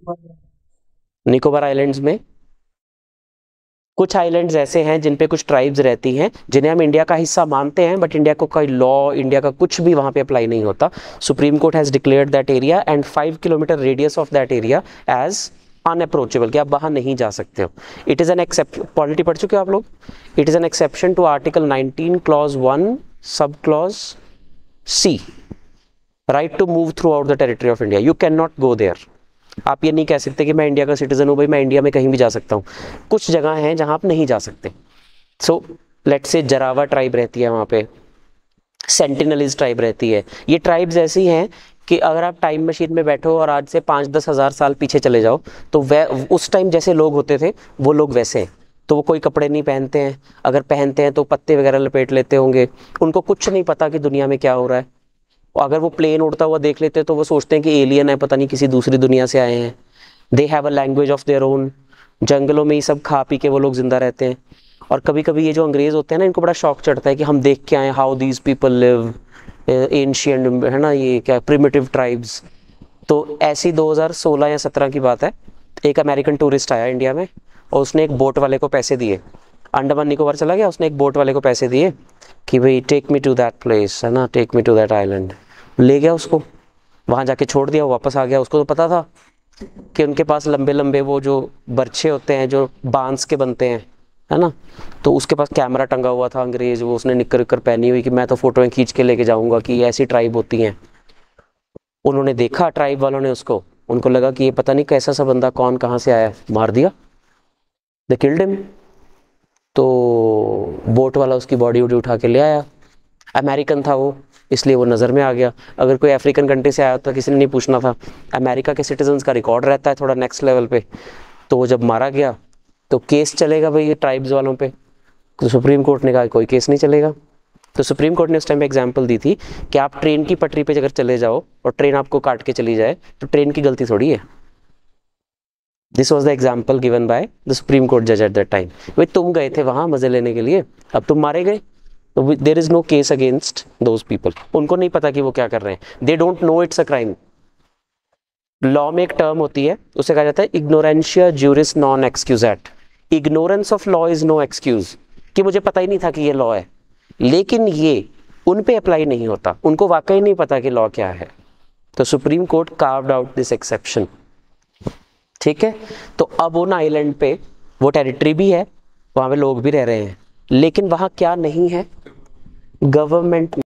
Nicobar islands में कुछ islands ऐसे हैं जिन पे कुछ ट्राइब्स रहती हैं जिन्हें हम इंडिया का हिस्सा मानते हैं, बट इंडिया को कोई लॉ, इंडिया का कुछ भी वहां पे अप्लाई नहीं होता. Supreme Court has declared that area and 5 kilometre radius of that area as unapproachable, कि आप वहां नहीं जा सकते हो. It is an exception. Polity पढ़ चुके हो आप लोग? It is an exception to article 19 clause 1 sub clause C, right to move throughout the territory of India. You can not go there. आप ये नहीं कह सकते कि मैं इंडिया का सिटीजन हूँ भाई, मैं इंडिया में कहीं भी जा सकता हूँ. कुछ जगह हैं जहां आप नहीं जा सकते. So let's say Jarawa tribe रहती है वहाँ पे, सेंटिनलीज ट्राइब रहती है. ये ट्राइब्स ऐसी हैं कि अगर आप टाइम मशीन में बैठो और आज से 5-10 हज़ार साल पीछे चले जाओ तो वह उस टाइम जैसे लोग होते थे वो लोग वैसे हैं. तो वो कोई कपड़े नहीं पहनते हैं, अगर पहनते हैं तो पत्ते वगैरह लपेट लेते होंगे. उनको कुछ नहीं पता कि दुनिया में क्या हो रहा है. अगर वो प्लेन उड़ता हुआ देख लेते तो वो सोचते हैं कि एलियन है, पता नहीं किसी दूसरी दुनिया से आए हैं. They have a language of their own. जंगलों में ही सब खा पी के वो लोग जिंदा रहते हैं. और कभी कभी ये जो अंग्रेज होते हैं ना, इनको बड़ा शौक चढ़ता है कि हम देख के आए how these people live, ancient, है ना, ये क्या प्रिमिटिव ट्राइब्स. तो ऐसी 2016 या 17 की बात है, एक अमेरिकन टूरिस्ट आया इंडिया में और उसने एक बोट वाले को पैसे दिए. अंडमान निकोबार चला गया, उसने एक बोट वाले को पैसे दिए कि भाई take me to that place, है ना, take me to that island. ले गया उसको, वहाँ जाके छोड़ दिया, वो वापस आ गया. उसको तो पता था कि उनके पास लंबे लंबे वो जो बर्छे होते हैं जो बांस के बनते हैं, है ना. तो उसके पास कैमरा टंगा हुआ था अंग्रेज, वो उसने निक्कर विक्कर पहनी हुई कि मैं तो फोटोएं खींच के लेके जाऊंगा कि ऐसी ट्राइब होती हैं. उन्होंने देखा ट्राइब वालों ने उसको, उनको लगा कि ये पता नहीं कैसा सा बंदा, कौन कहाँ से आया, मार दिया. They killed him. तो बोट वाला उसकी बॉडी वॉडी उठा के ले आया. अमेरिकन था वो, इसलिए वो नज़र में आ गया. अगर कोई अफ्रीकन कंट्री से आया होता किसी ने नहीं पूछना था. अमेरिका के सिटीजन्स का रिकॉर्ड रहता है थोड़ा नेक्स्ट लेवल पे. तो वो जब मारा गया तो केस चलेगा भाई ये ट्राइब्स वालों पे. तो सुप्रीम कोर्ट ने कहा कोई केस नहीं चलेगा. तो सुप्रीम कोर्ट ने उस टाइम पे एग्जाम्पल दी थी कि आप ट्रेन की पटरी पे अगर चले जाओ और ट्रेन आपको काट के चली जाए तो ट्रेन की गलती थोड़ी है. This was the example given by the Supreme Court जज एट दैट टाइम. भाई तुम गए थे वहां मजे लेने के लिए, अब तुम मारे गए, तो there is no case against those people. उनको नहीं पता कि वो क्या कर रहे हैं. They don't know it's a crime. Law में एक टर्म होती है, उसे कहा जाता है ignorantia juris non excusat. Ignorance of law is no excuse, कि मुझे पता ही नहीं था कि ये लॉ है. लेकिन ये उन पे अप्लाई नहीं होता, उनको वाकई नहीं पता कि लॉ क्या है. तो Supreme Court carved out this exception. ठीक है. तो अब उन आइलैंड पे वो टेरिटरी भी है, वहां पे लोग भी रह रहे हैं, लेकिन वहां क्या नहीं है, गवर्नमेंट